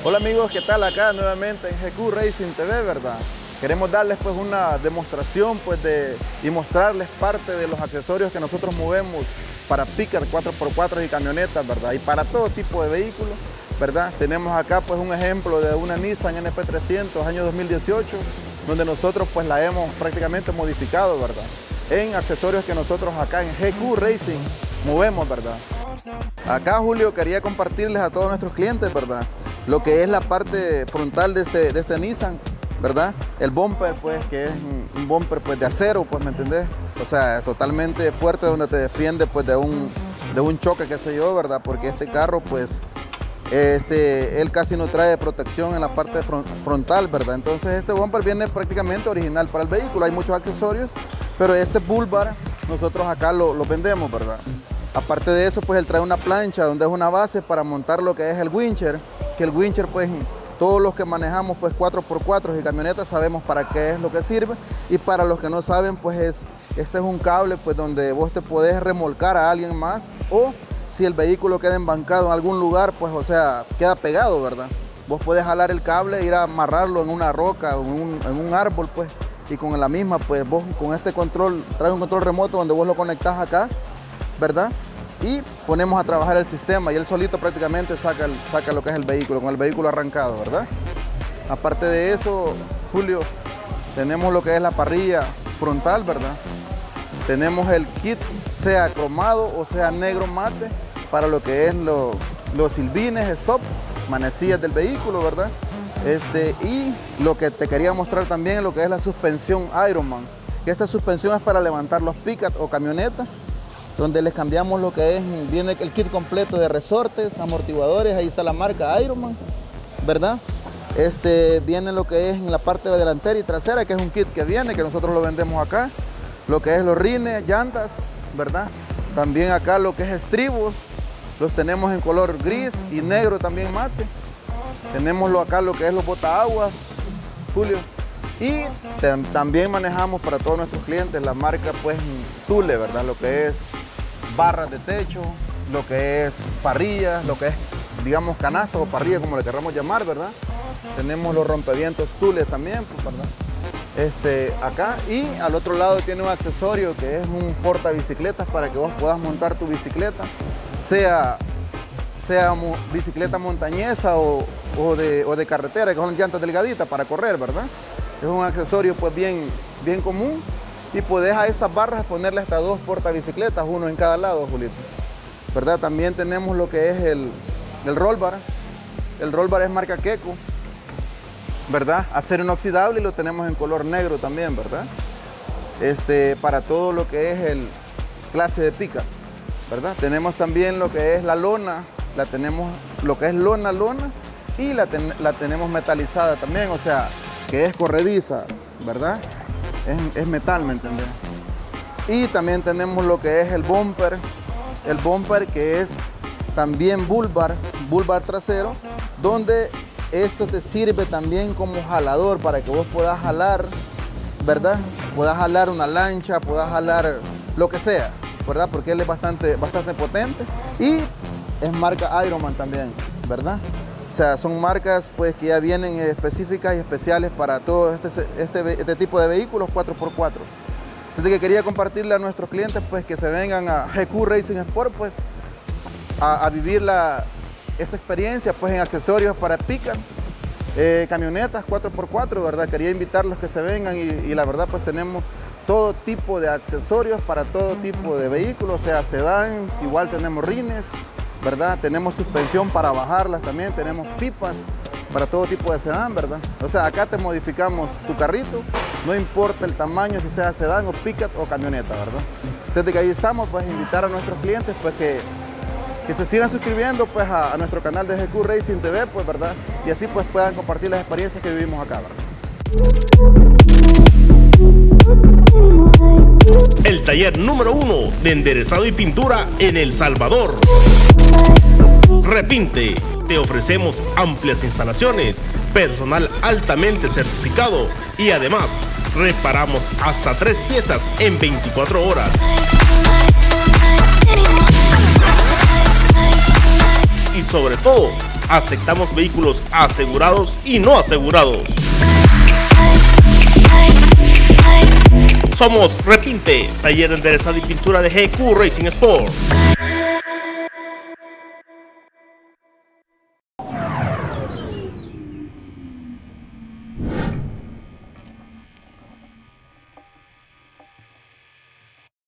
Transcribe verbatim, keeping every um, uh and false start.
Hola amigos, ¿qué tal? Acá nuevamente en G Q Racing T V, ¿verdad? Queremos darles pues una demostración pues de, y mostrarles parte de los accesorios que nosotros movemos para pickup cuatro por cuatro y camionetas, ¿verdad? Y para todo tipo de vehículos, ¿verdad? Tenemos acá pues un ejemplo de una Nissan N P trescientos año dos mil dieciocho, donde nosotros pues la hemos prácticamente modificado, ¿verdad? En accesorios que nosotros acá en G Q Racing movemos, ¿verdad? Acá, Julio, quería compartirles a todos nuestros clientes, ¿verdad? Lo que es la parte frontal de este, de este Nissan, ¿verdad? El bumper, pues, que es un, un bumper pues, de acero, pues, ¿me entendés? O sea, totalmente fuerte, donde te defiende pues, de, un, de un choque, qué sé yo, ¿verdad? Porque este carro, pues, este, él casi no trae protección en la parte frontal, ¿verdad? Entonces, este bumper viene prácticamente original para el vehículo. Hay muchos accesorios, pero este bull bar nosotros acá lo, lo vendemos, ¿verdad? Aparte de eso, pues él trae una plancha donde es una base para montar lo que es el wincher, que el wincher, pues todos los que manejamos pues cuatro por cuatro y camionetas sabemos para qué es lo que sirve, y para los que no saben, pues es, este es un cable pues donde vos te podés remolcar a alguien más, o si el vehículo queda embancado en algún lugar, pues o sea, queda pegado, ¿verdad? Vos podés jalar el cable e ir a amarrarlo en una roca o en un, en un árbol, pues, y con la misma, pues vos con este control, trae un control remoto donde vos lo conectás acá, ¿verdad? Y ponemos a trabajar el sistema y él solito prácticamente saca, el, saca lo que es el vehículo, con el vehículo arrancado, ¿verdad? Aparte de eso, Julio, tenemos lo que es la parrilla frontal, ¿verdad? Tenemos el kit, sea cromado o sea negro mate, para lo que es lo, los silbines, stop, manecillas del vehículo, ¿verdad? Este, y lo que te quería mostrar también, lo que es la suspensión Ironman, que esta suspensión es para levantar los pickup o camionetas, donde les cambiamos lo que es, viene el kit completo de resortes, amortiguadores, ahí está la marca Ironman, ¿verdad? Este, viene lo que es en la parte delantera y trasera, que es un kit que viene, que nosotros lo vendemos acá, lo que es los rines, llantas, ¿verdad? También acá lo que es estribos, los tenemos en color gris y negro también mate. Tenemos lo, acá lo que es los botaaguas, Julio. Y también manejamos para todos nuestros clientes la marca pues Thule, ¿verdad? Lo que es barras de techo, lo que es parrillas, lo que es, digamos, canastas o parrillas, como le queramos llamar, ¿verdad? Tenemos los rompevientos Thule también, pues, ¿verdad? Este, acá, y al otro lado tiene un accesorio que es un portabicicletas para que vos puedas montar tu bicicleta, sea, sea bicicleta montañesa o, o, de, o de carretera, que son llantas delgaditas para correr, ¿verdad? Es un accesorio pues bien, bien común, y puedes a estas barras ponerle hasta dos portabicicletas, uno en cada lado, Julito, ¿verdad? También tenemos lo que es el, el roll bar. El roll bar es marca Keco, ¿verdad? Acero inoxidable, y lo tenemos en color negro también, ¿verdad? Este, para todo lo que es el clase de pica, ¿verdad? Tenemos también lo que es la lona, la tenemos lo que es lona, lona, y la, ten, la tenemos metalizada también, o sea, que es corrediza, ¿verdad? Es, es metal, ¿me entiendes? Y también tenemos lo que es el bumper, el bumper que es también bull bar, bull bar trasero, donde esto te sirve también como jalador para que vos puedas jalar, ¿verdad? Puedas jalar una lancha, puedas jalar lo que sea, ¿verdad? Porque él es bastante, bastante potente, y es marca Ironman también, ¿verdad? O sea, son marcas pues que ya vienen específicas y especiales para todo este, este, este tipo de vehículos cuatro por cuatro. Así que quería compartirle a nuestros clientes pues que se vengan a G Q Racing Sport pues a, a vivir la, esta experiencia pues en accesorios para pickup, eh, camionetas cuatro por cuatro, ¿verdad? Quería invitarlos que se vengan y, y la verdad pues tenemos todo tipo de accesorios para todo tipo de vehículos, o sea, sedán, igual tenemos rines, ¿verdad? Tenemos suspensión para bajarlas también, tenemos pipas para todo tipo de sedán, ¿verdad? O sea, acá te modificamos tu carrito, no importa el tamaño, si sea sedán o pickup o camioneta, ¿verdad? Así que ahí estamos, pues invitar a nuestros clientes pues que, que se sigan suscribiendo pues a, a nuestro canal de G Q Racing T V, pues, ¿verdad? Y así pues puedan compartir las experiencias que vivimos acá, ¿verdad? El taller número uno de enderezado y pintura en El Salvador. Repinte, te ofrecemos amplias instalaciones, personal altamente certificado y además reparamos hasta tres piezas en veinticuatro horas. Y sobre todo, Aceptamos vehículos asegurados y no asegurados. Somos Repinte, taller de enderezado y pintura de G Q Racing Sport.